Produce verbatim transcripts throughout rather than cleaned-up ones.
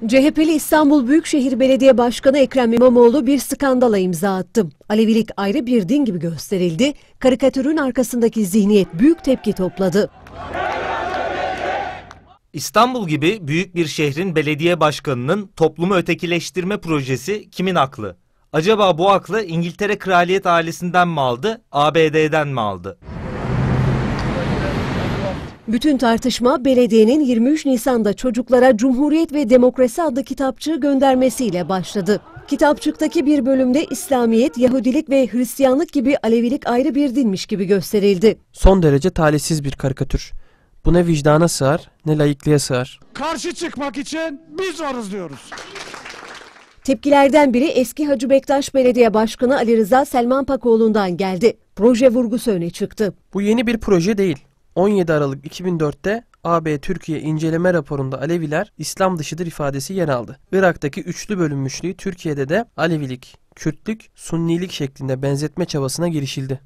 C H P'li İstanbul Büyükşehir Belediye Başkanı Ekrem İmamoğlu bir skandala imza attı. Alevilik ayrı bir din gibi gösterildi. Karikatürün arkasındaki zihniyet büyük tepki topladı. İstanbul gibi büyük bir şehrin belediye başkanının toplumu ötekileştirme projesi kimin aklı? Acaba bu aklı İngiltere kraliyet ailesinden mi aldı, A B D'den mi aldı? Bütün tartışma belediyenin yirmi üç Nisan'da çocuklara Cumhuriyet ve Demokrasi adlı kitapçığı göndermesiyle başladı. Kitapçıktaki bir bölümde İslamiyet, Yahudilik ve Hristiyanlık gibi Alevilik ayrı bir dinmiş gibi gösterildi. Son derece talihsiz bir karikatür. Bu ne vicdana sığar ne laikliğe sığar. Karşı çıkmak için biz varız diyoruz. Tepkilerden biri eski Hacı Bektaş Belediye Başkanı Ali Rıza Selmanpakoğlu'ndan geldi. Proje vurgusu öne çıktı. Bu yeni bir proje değil. on yedi Aralık iki bin dört'te A B Türkiye inceleme raporunda Aleviler İslam dışıdır ifadesi yer aldı. Irak'taki üçlü bölünmüşlüğü Türkiye'de de Alevilik, Kürtlük, Sunnilik şeklinde benzetme çabasına girişildi.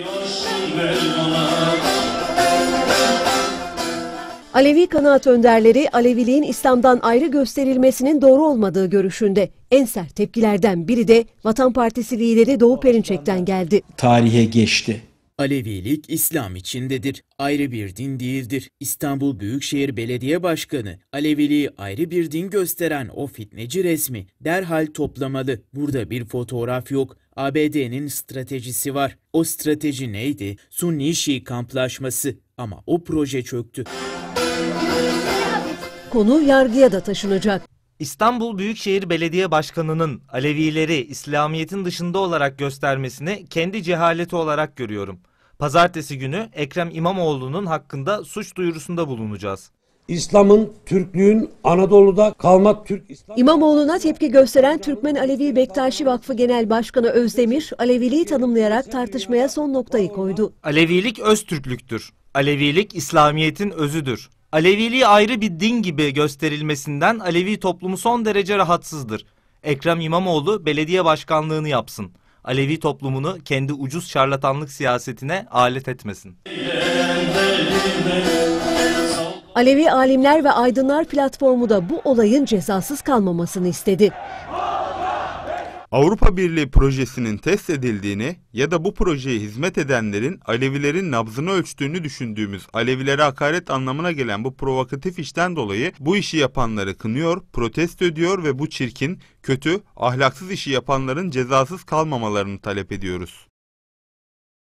Alevi kanaat önderleri Aleviliğin İslam'dan ayrı gösterilmesinin doğru olmadığı görüşünde. En sert tepkilerden biri de Vatan Partisi lideri Doğu Perinçek'ten geldi. Tarihe geçti. Alevilik İslam içindedir, ayrı bir din değildir. İstanbul Büyükşehir Belediye Başkanı, Aleviliği ayrı bir din gösteren o fitneci resmi derhal toplamalı. Burada bir fotoğraf yok, A B D'nin stratejisi var. O strateji neydi? Sunni-Şii kamplaşması. Ama o proje çöktü. Konu yargıya da taşınacak. İstanbul Büyükşehir Belediye Başkanı'nın Alevileri İslamiyet'in dışında olarak göstermesini kendi cehaleti olarak görüyorum. Pazartesi günü Ekrem İmamoğlu'nun hakkında suç duyurusunda bulunacağız. İslam'ın, Türklüğün Anadolu'da kalma Türk İslam... İmamoğlu'na tepki gösteren Türkmen Alevi Bektaşi Vakfı Genel Başkanı Özdemir, Aleviliği tanımlayarak tartışmaya son noktayı koydu. Alevilik Öztürklüktür. Alevilik İslamiyet'in özüdür. Aleviliği ayrı bir din gibi gösterilmesinden Alevi toplumu son derece rahatsızdır. Ekrem İmamoğlu belediye başkanlığını yapsın. Alevi toplumunu kendi ucuz şarlatanlık siyasetine alet etmesin. Alevi Alimler ve Aydınlar platformu da bu olayın cezasız kalmamasını istedi. Avrupa Birliği projesinin test edildiğini ya da bu projeye hizmet edenlerin Alevilerin nabzını ölçtüğünü düşündüğümüz Alevilere hakaret anlamına gelen bu provokatif işten dolayı bu işi yapanları kınıyor, protesto ediyor ve bu çirkin, kötü, ahlaksız işi yapanların cezasız kalmamalarını talep ediyoruz.